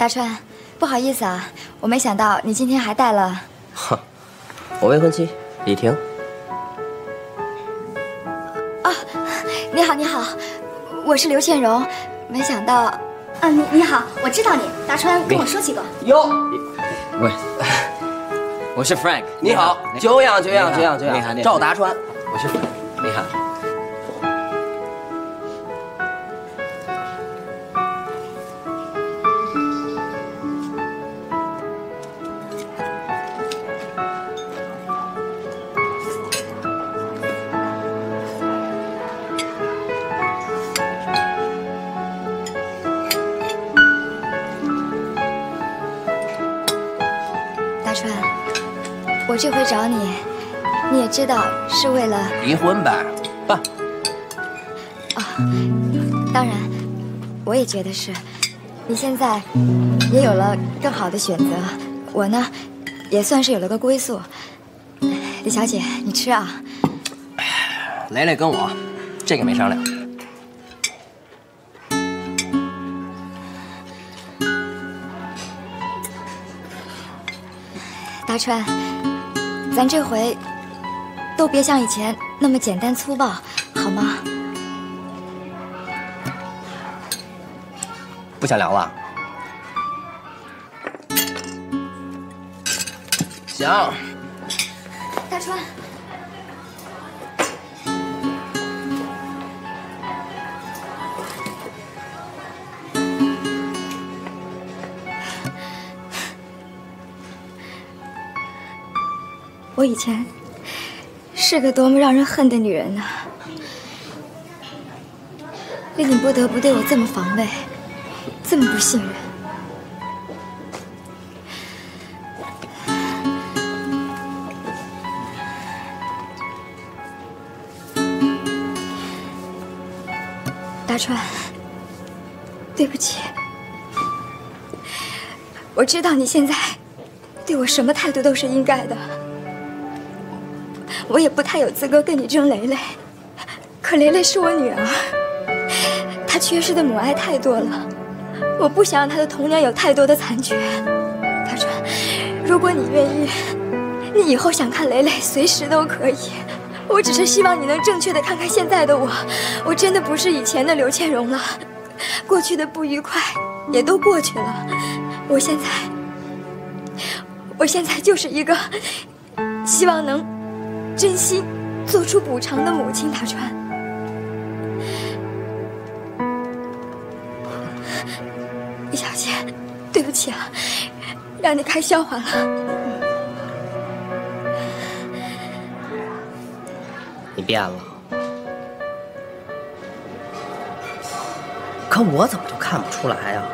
大川，不好意思啊，我没想到你今天还带了。 哼，我未婚妻李婷。 哦，你好，你好，我是刘倩蓉，没想到啊，你好，我知道你，大川跟我说起过。 哟， 喂，我是 Frank。 你好，久仰。赵达川， 我是 Frank。你好。 大川，我这回找你，你也知道是为了离婚呗，办。 啊，当然，我也觉得是。你现在也有了更好的选择，我呢，也算是有了个归宿。李小姐，你吃啊。 雷雷跟我，这个没商量。 大川，咱这回都别像以前那么简单粗暴，好吗？ 不想聊了？行。 大川，我以前是个多么让人恨的女人呢！令你不得不对我这么防备，这么不信任。大川，对不起，我知道你现在对我什么态度都是应该的。我也不太有资格跟你争雷雷，可雷雷是我女儿，她缺失的母爱太多了，我不想让她的童年有太多的残缺。大川，如果你愿意，你以后想看雷雷随时都可以。我只是希望你能正确的看看现在的我，我真的不是以前的刘倩蓉了，过去的不愉快也都过去了，我现在就是一个希望能真心做出补偿的母亲。大川，李小姐，对不起啊，让你开笑话了。 你变了，可我怎么就看不出来呀？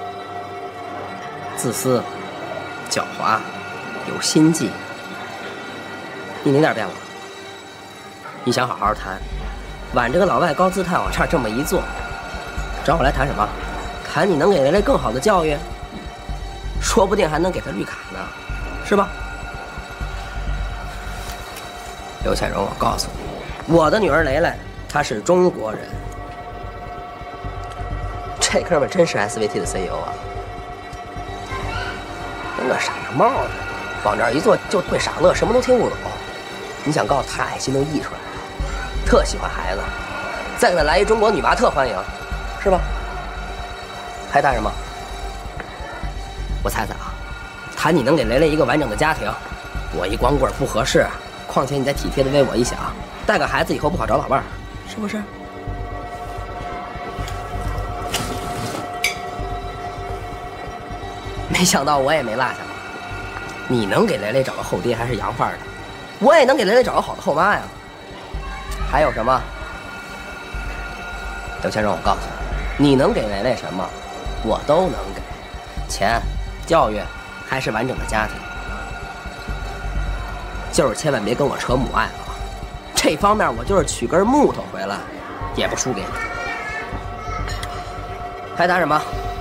自私、狡猾、有心计。你哪点变了？你想好好谈，挽着个老外高姿态往这儿这么一坐，找我来谈什么？谈你能给雷雷更好的教育，说不定还能给他绿卡呢，是吧？刘倩蓉，我告诉你，我的女儿雷雷，她是中国人。这哥们真是 SVT 的 CEO 啊，跟个傻帽似的，往这儿一坐就会傻乐，什么都听不懂。你想告诉他爱心都溢出来了，特喜欢孩子，再给他来一中国女娃特欢迎，是吧？还谈什么？我猜猜啊，谈你能给雷雷一个完整的家庭，我一光棍不合适，况且你再体贴的为我一想，带个孩子以后不好找老伴儿，是不是？没想到我也没落下吧？你能给雷雷找个后爹还是洋范儿的，我也能给雷雷找个好的后妈呀。还有什么？刘先生，我告诉你，你能给雷雷什么，我都能给，钱、教育，还是完整的家庭。就是千万别跟我扯母爱了，这方面我就是取根木头回来，也不输给你。还谈什么？